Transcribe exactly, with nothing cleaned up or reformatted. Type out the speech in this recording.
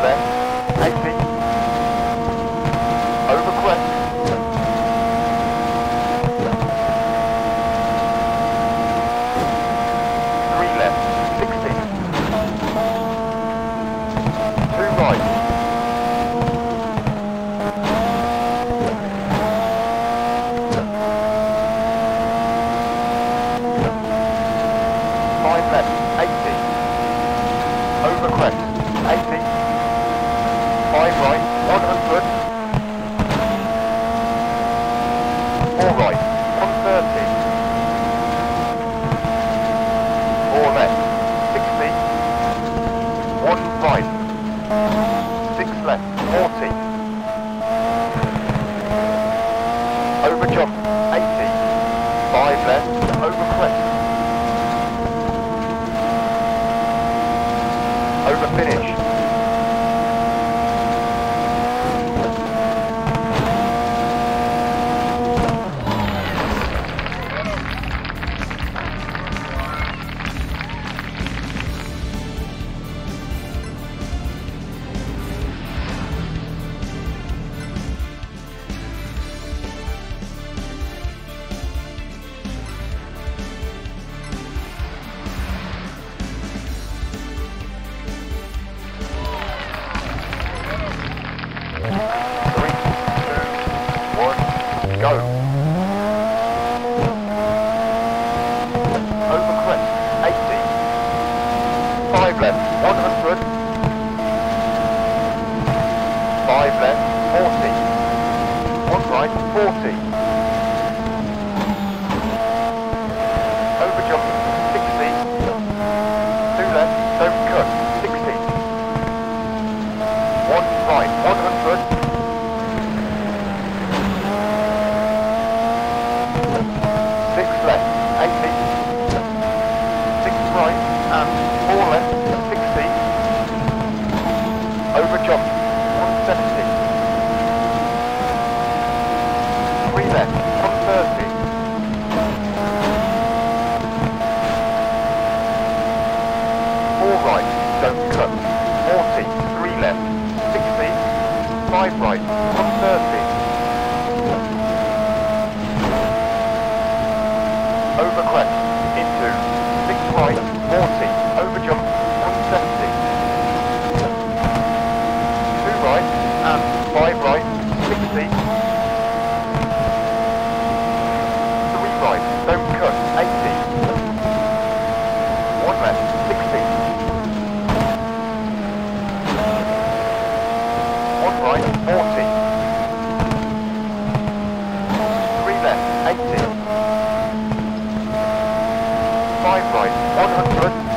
left, eighty. Over crest. Three left, sixty. Two right. Five left, eighty. Over crest, eighty. Five right, one hundred. Four right, one thirty. Four left, sixty. One right. Six left, forty. Over jump, eighty. Five left, over crest. Over finish. Three, two, one, go. Over crest, eighty. Five left, one hundred. Five left, forty. One right, forty. Over jump, sixty. Two left, don't cut, sixty. One right, one hundred. Six left, eighty. Six right, and four left, sixty. Over jump, one seventy. Three left, one thirty. Four right, don't cut, forty. Three left, sixty. Five right, one thirty. Over crest, into, six right, forty. Over jump, one seventy. Two right, and five right, sixty. Three right, don't cut, eighty. One left, sixty. One right, forty. Three left, eighty. Five right, one hundred.